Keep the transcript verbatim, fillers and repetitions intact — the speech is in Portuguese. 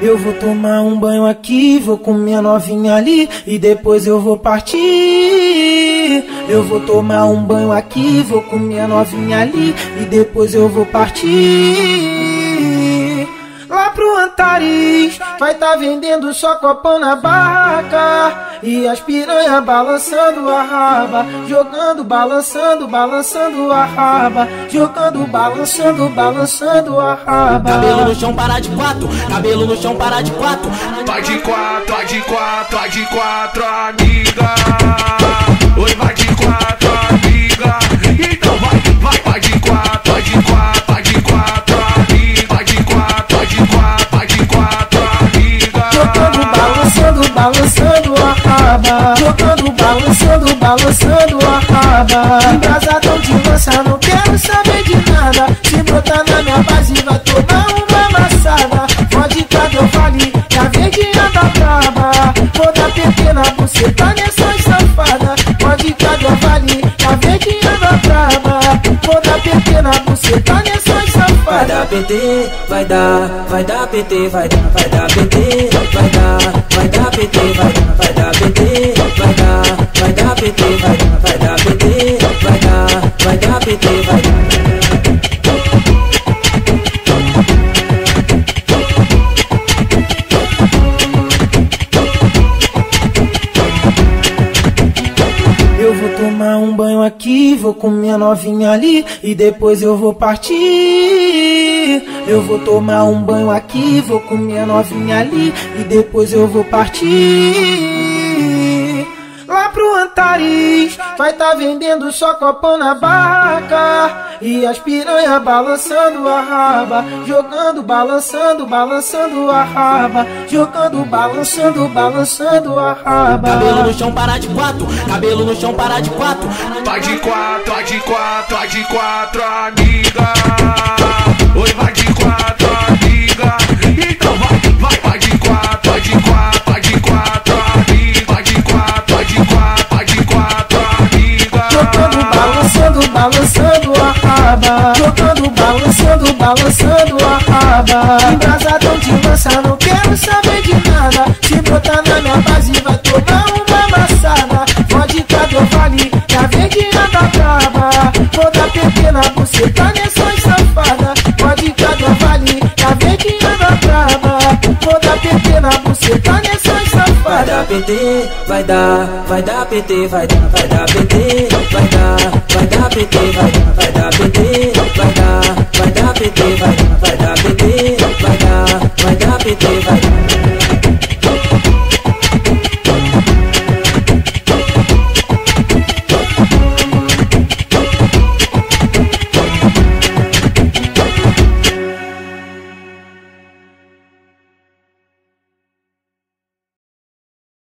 Eu vou tomar um banho aqui, vou com minha novinha ali e depois eu vou partir. Eu vou tomar um banho aqui, vou com minha novinha ali e depois eu vou partir. Lá pro Antares, vai tá vendendo só copão na barraca e as piranha balançando a raba, jogando, balançando, balançando a raba, jogando, balançando, balançando a raba. Cabelo no chão, para de quatro, cabelo no chão, para de quatro. Vai de quatro, vai de quatro, vai de quatro, amiga. Oi, vai de quatro, amiga. Então vai, vai, vai de quatro, vai de quatro, vai de quatro, amiga. Vai de quatro, vai de quatro, vai de quatro, amiga. Jogando, balançando, balançando a raba, jogando, balançando, balançando a raba. Embrasadão de lança, não quero saber de nada. Se brotar na minha base vai tomar uma amassada. Pode cá que eu falei, que a verdinha tá braba. Vou dar P T na buceta nessas safada. Pode cá que eu falei, que a verdinha tá braba. Vou dar P T na buceta nessas safada. Vai dar P T, vai dar, vai dar P T, vai dar, vai dar P T, vai dar, vai dar P T, vai dar, vai dar P T, vai dar, vai dar P T, vai dar, vai dar P T, vai dar, vai dar P T, vai dar. Eu vou tomar um banho aqui, vou com minha novinha ali e depois eu vou partir. Eu vou tomar um banho aqui, vou com minha novinha ali e depois eu vou partir. Lá pro Antares, vai tá vendendo só copão na barraca e as piranha balançando a raba, jogando, balançando, balançando a raba, jogando, balançando, balançando a raba. Cabelo no chão, para de quatro, cabelo no chão, para de quatro. Vai de quatro, vai de quatro, vai de quatro, amiga. Oi, vai de quatro, amiga. Então vai, vai, vai de quatro, vai de quatro, vai de quatro, amiga. Vai de quatro, vai de quatro, vai de quatro, amiga. Jogando, balançando, balançando a raba, jogando, balançando, balançando a raba. Embrasadão de lança, não quero saber de nada. Se brotar na minha base vai tomar uma amassada. Pode cá que eu falei, que a verdinha tá braba. Vou dar P T na buceta nessas safada. Pode cá que eu falei, que a verdinha tá braba. Vou dar P T na buceta nessas safada. Vai dar P T, vai dar, vai dar P T, vai dar, vai dar P T, vai dar, vai dar P T, vai dar, vai dar P T, vai dar, vai dar P T, vai dar, vai dar P T, vai dar, vai dar P T, vai